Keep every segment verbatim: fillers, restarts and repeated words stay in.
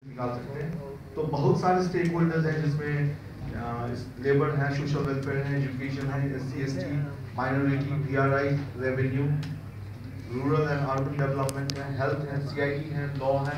निकाल सकते हैं। तो बहुत सारे स्टेक होल्डर्स हैं जिसमें लेबर है, सोशल वेलफेयर है, एजुकेशन है, S C S T, minority, P R I, revenue, rural and urban development है, हेल्थ है, सी आई टी है, लॉ है।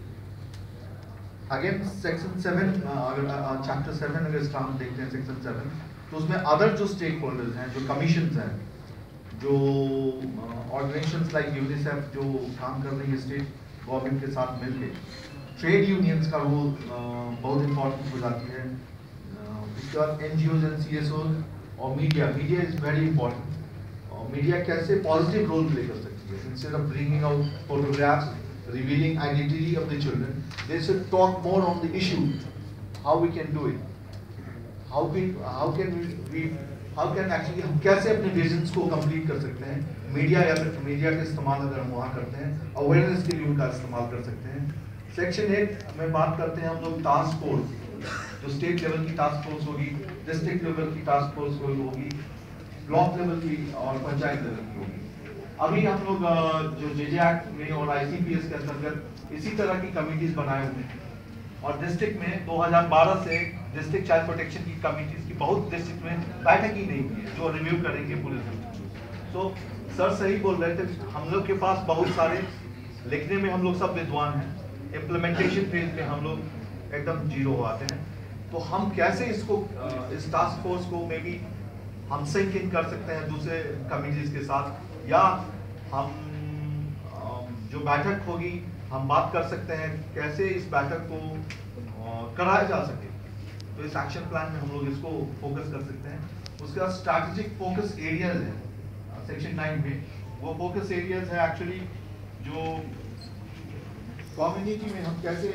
अगेन सेक्शन सेवन, अगर चैप्टर सेवन अगर इसका हम देखते हैं सेक्शन सेवन, तो उसमें अदर जो स्टेक होल्डर्स हैं, जो कमीशंस हैं, जो ऑर्गेनाइजेशंस लाइक यूनिसेफ जो काम कर रही है स्टेट गवर्नमेंट के साथ मिलकर, ट्रेड यूनियंस का रोल बहुत इंपॉर्टेंट हो जाती है। उसके बाद एन जी ओज एंड सी एस ओज और media media is very important. और मीडिया कैसे पॉजिटिव रोल प्ले कर सकती है, instead of bringing out photographs revealing identity of the children, they should talk more on the issue, how we can do it, how we how can we, we how can actually हम कैसे अपने visions को complete कर सकते हैं। Media या फिर media का इस्तेमाल अगर हम वहाँ करते हैं, अवेयरनेस के लिए उनका इस्तेमाल कर सकते हैं। सेक्शन एट में बात करते हैं हम लोग टास्क फोर्स, जो स्टेट लेवल की टास्क फोर्स होगी, डिस्ट्रिक्ट लेवल की टास्क फोर्स होगी, ब्लॉक लेवल की और पंचायत लेवल की होगी। अभी हम लोग जो जे जे एक्ट में और आई सी पी एस के अंतर्गत इसी तरह की कमिटीज बनाए हुए हैं। और डिस्ट्रिक्ट में दो हज़ार बारह से डिस्ट्रिक्ट चाइल्ड प्रोटेक्शन की कमिटीज की बहुत डिस्ट्रिक्ट में बैठक ही नहीं हुई है जो रिव्यू करेंगे पूरे। तो सर सही बोल रहे थे, हम लोग के पास बहुत सारे, लिखने में हम लोग सब विद्वान हैं, इम्प्लीमेंटेशन फेज में हम लोग एकदम जीरो आते हैं। तो हम कैसे इसको इस टास्क फोर्स को मे बी हम सिंक इन कर सकते हैं दूसरे कमिटीज के साथ, या हम जो बैठक होगी हम बात कर सकते हैं कैसे इस बैठक को कराया जा सके। तो इस एक्शन प्लान में हम लोग इसको फोकस कर सकते हैं। उसके बाद स्ट्रैटेजिक फोकस एरियाज है सेक्शन नाइन में, वो फोकस एरियाज है एक्चुअली जो कम्युनिटी में हम कैसे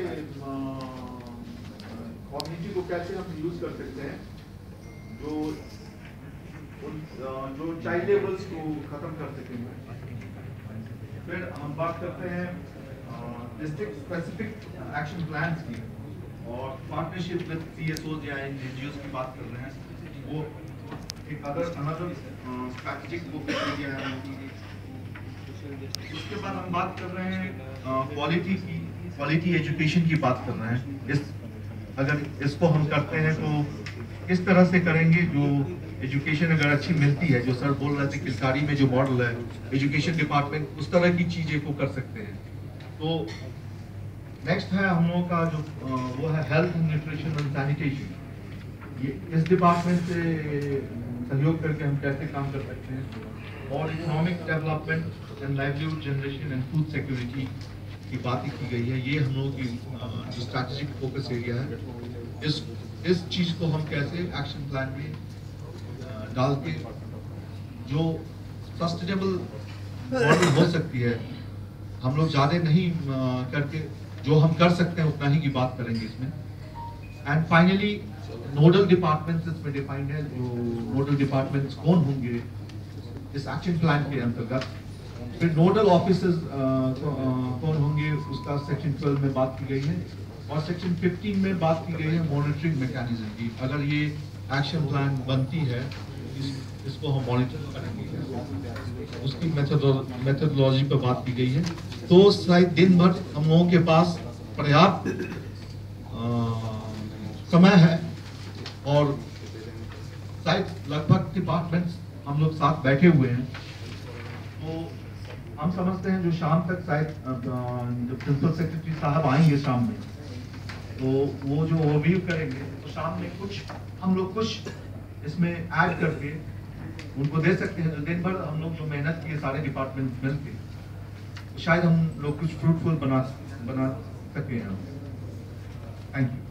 कम्युनिटी को कैसे हम यूज कर सकते हैं, जो जो चाइल्ड लेबर्स को खत्म कर सकेंगे। फिर हम बात करते हैं डिस्ट्रिक्ट स्पेसिफिक एक्शन प्लान्स की, और पार्टनरशिप विद सी एस ओज या एन जी ओज की बात कर रहे हैं। वो एक other another strategic focus area है। उसके बाद हम बात कर रहे हैं क्वालिटी की, क्वालिटी एजुकेशन की बात कर रहे हैं। इस अगर इसको हम करते हैं तो किस तरह से करेंगे, जो एजुकेशन अगर अच्छी मिलती है, जो सर बोल रहे थे किलकारी में जो मॉडल है एजुकेशन डिपार्टमेंट, उस तरह की चीजें को कर सकते हैं। तो नेक्स्ट है हम लोगों का जो वो है health and nutrition and sanitation. ये इस डिपार्टमेंट से सहयोग करके हम कैसे काम कर सकते हैं। और economic development and livelihood generation and food security की बात की गई है। ये हम लोगों की जो स्ट्रैटेजिक फोकस एरिया है, इस इस चीज को हम कैसे एक्शन प्लान में डाल के जो सस्टेनेबल मॉडल हो सकती है, हम लोग ज्यादा नहीं करके जो हम कर सकते हैं उतना ही की बात करेंगे इसमें। एंड फाइनली नोडल डिपार्टमेंट्स इसमें डिफाइंड है, जो नोडल डिपार्टमेंट्स कौन होंगे इस एक्शन प्लान के अंतर्गत। फिर नोडल ऑफिसर्स कौन होंगे उसका सेक्शन ट्वेल्व में बात की गई है। और सेक्शन फिफ्टीन में बात की गई है मॉनिटरिंग मैकेनिज्म की। अगर ये एक्शन प्लान बनती है, इस, इसको हम मॉनिटर करेंगे, उसकी मेथोडोलॉजी पर बात की गई है। तो शायद दिन भर हम लोगों के पास पर्याप्त समय है, और शायद लगभग डिपार्टमेंट्स हम लोग साथ बैठे हुए हैं। तो हम समझते हैं जो शाम तक शायद जो प्रिंसिपल सेक्रेटरी साहब आएंगे शाम में, तो वो जो ओवरव्यू करेंगे, तो शाम में कुछ हम लोग कुछ इसमें ऐड करके उनको दे सकते हैं। जो दिन भर हम लोग जो मेहनत किए सारे डिपार्टमेंट मिलके, तो शायद हम लोग कुछ फ्रूटफुल बना बना सके हैं। Thank you.